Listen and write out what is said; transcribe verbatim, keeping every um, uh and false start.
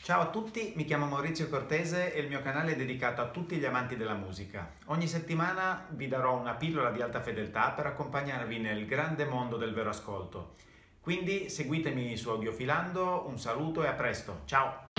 Ciao a tutti, mi chiamo Maurizio Cortese e il mio canale è dedicato a tutti gli amanti della musica. Ogni settimana vi darò una pillola di alta fedeltà per accompagnarvi nel grande mondo del vero ascolto. Quindi seguitemi su Audiofilando, un saluto e a presto, ciao!